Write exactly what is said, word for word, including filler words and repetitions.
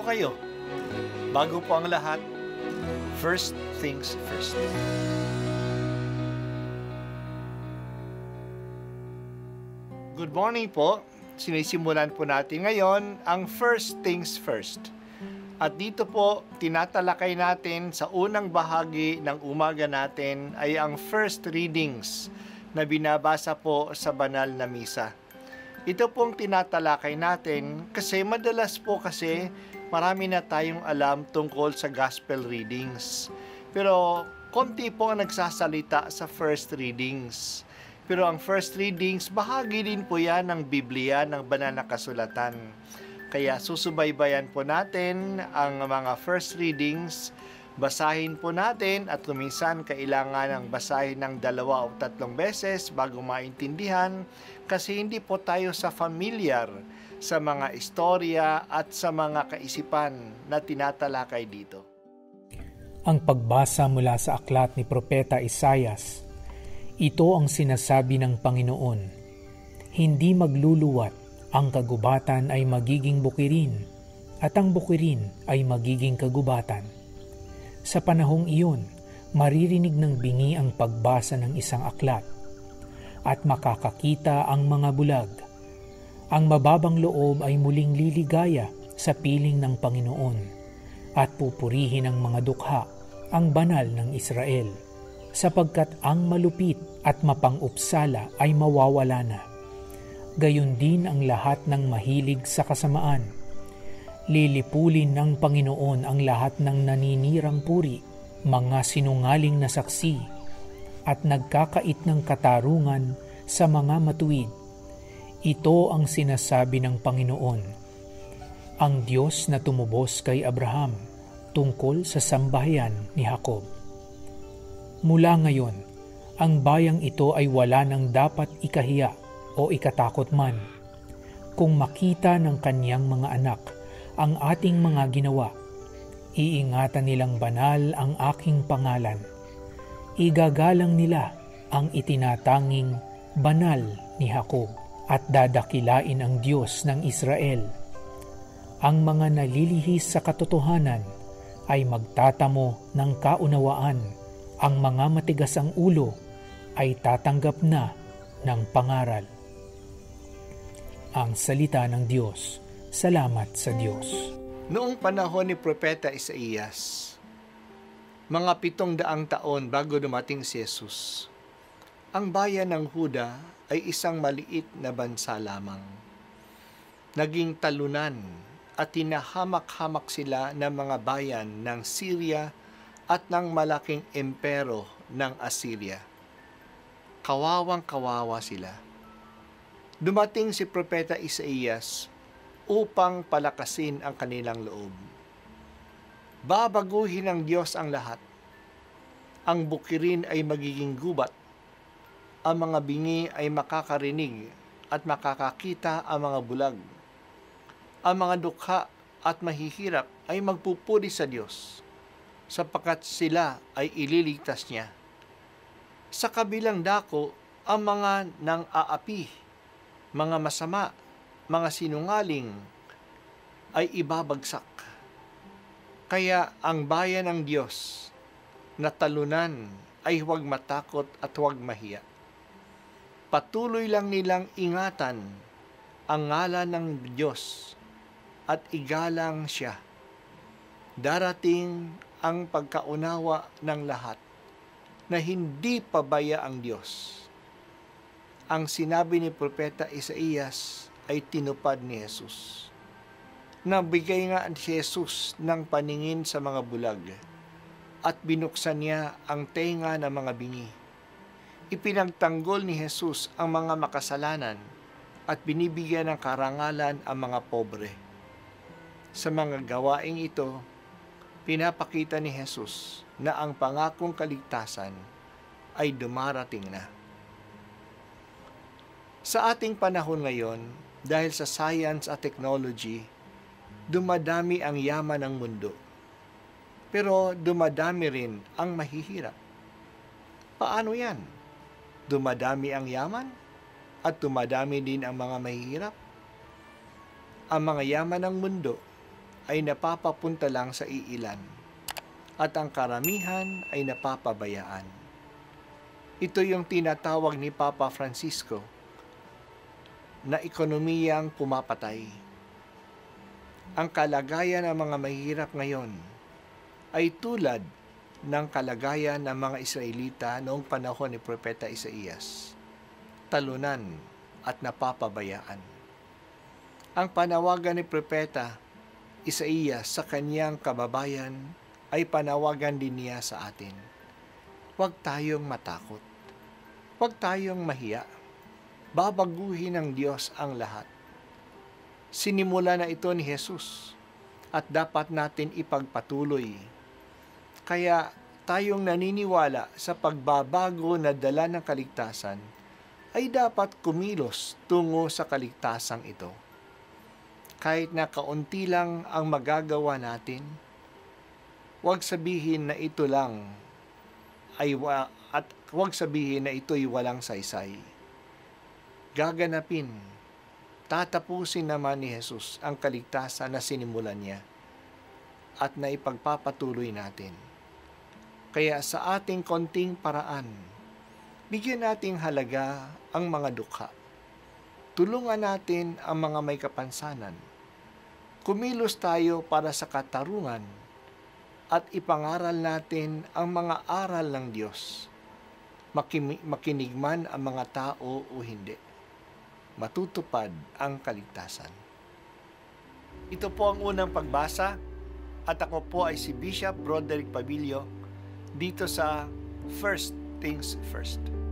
kayo. Bago po ang lahat, first things first. Good morning po. Sinisimulan po natin ngayon ang first things first. At dito po, tinatalakay natin sa unang bahagi ng umaga natin ay ang first readings na binabasa po sa banal na misa. Ito pong tinatalakay natin kasi madalas po kasi marami na tayong alam tungkol sa gospel readings. Pero konti po ang nagsasalita sa first readings. Pero ang first readings, bahagi din po yan ng Biblia, ng banal na kasulatan. Kaya susubaybayan po natin ang mga first readings, basahin po natin at kuminsan kailangan ng basahin ng dalawa o tatlong beses bago maintindihan kasi hindi po tayo sa familiar sa mga istorya at sa mga kaisipan na tinatalakay dito. Ang pagbasa mula sa aklat ni Propeta Isaias. Ito ang sinasabi ng Panginoon, hindi magluluwat, ang kagubatan ay magiging bukirin, at ang bukirin ay magiging kagubatan. Sa panahong iyon, maririnig ng bingi ang pagbasa ng isang aklat, at makakakita ang mga bulag. Ang mababang loob ay muling liligaya sa piling ng Panginoon, at pupurihin ng mga dukha ang banal ng Israel. Sapagkat ang malupit at mapang-upsala ay mawawala na. Gayon din ang lahat ng mahilig sa kasamaan. Lilipulin ng Panginoon ang lahat ng naninirang puri, mga sinungaling na saksi, at nagkakait ng katarungan sa mga matuwid. Ito ang sinasabi ng Panginoon, ang Diyos na tumubos kay Abraham tungkol sa sambahayan ni Jacob. Mula ngayon, ang bayang ito ay wala nang dapat ikahiya o ikatakot man. Kung makita ng kanyang mga anak ang ating mga ginawa, iingatan nilang banal ang aking pangalan. Igagalang nila ang itinatanging banal ni Jacob at dadakilain ang Diyos ng Israel. Ang mga nalilihis sa katotohanan ay magtatamo ng kaunawaan. Ang mga matigas ang ulo ay tatanggap na ng pangaral. Ang salita ng Diyos. Salamat sa Diyos. Noong panahon ni Propeta Isaias, mga pitong daang taon bago dumating si Jesus, ang bayan ng Huda ay isang maliit na bansa lamang. Naging talunan at tinahamak-hamak sila ng mga bayan ng Syria at ng malaking empero ng Assyria. Kawawang-kawawa sila. Dumating si Propeta Isaias upang palakasin ang kanilang loob. Babaguhin ng Diyos ang lahat. Ang bukirin ay magiging gubat. Ang mga bingi ay makakarinig at makakakita ang mga bulag. Ang mga dukha at mahihirap ay magpupuri sa Diyos, sapagkat sila ay ililigtas niya. Sa kabilang dako, ang mga nang-aapi, mga masama, mga sinungaling, ay ibabagsak. Kaya ang bayan ng Diyos na talunan ay huwag matakot at huwag mahiya. Patuloy lang nilang ingatan ang ngalan ng Diyos at igalang siya. Darating ang pagkaunawa ng lahat na hindi pabaya ang Diyos. Ang sinabi ni Propeta Isaias ay tinupad ni Jesus. Nabigay nga si Jesus ng paningin sa mga bulag at binuksan niya ang tenga ng mga bingi. Ipinagtanggol ni Jesus ang mga makasalanan at binibigyan ng karangalan ang mga pobre. Sa mga gawaing ito, pinapakita ni Jesus na ang pangakong kaligtasan ay dumarating na. Sa ating panahon ngayon, dahil sa science at technology, dumadami ang yaman ng mundo. Pero dumadami rin ang mahihirap. Paano yan? Dumadami ang yaman at dumadami din ang mga mahihirap. Ang mga yaman ng mundo ay napapapunta lang sa iilan at ang karamihan ay napapabayaan. Ito yung tinatawag ni Papa Francisco na ekonomiyang pumapatay. Ang kalagayan ng mga mahirap ngayon ay tulad ng kalagayan ng mga Israelita noong panahon ni Propeta Isaías, talunan at napapabayaan. Ang panawagan ni Propeta Isaías sa kanyang kababayan ay panawagan din niya sa atin. Huwag tayong matakot. Huwag tayong mahiya. Babaguhin ng Diyos ang lahat. Sinimula na ito ni Jesus at dapat natin ipagpatuloy. Kaya tayong naniniwala sa pagbabago na dala ng kaligtasan ay dapat kumilos tungo sa kaligtasang ito. Kahit na kaunti lang ang magagawa natin, huwag sabihin na ito lang ay wa, at huwag sabihin na ito'y walang saysay. Gaganapin, tatapusin naman ni Jesus ang kaligtasan na sinimulan niya at na ipagpapatuloy natin. Kaya sa ating konting paraan, bigyan nating halaga ang mga dukha. Tulungan natin ang mga may kapansanan. Kumilos tayo para sa katarungan at ipangaral natin ang mga aral ng Diyos. Makimi- makinig man ang mga tao o hindi. Matutupad ang kaligtasan. Ito po ang unang pagbasa at ako po ay si Bishop Broderick Pabilio dito sa First Things First.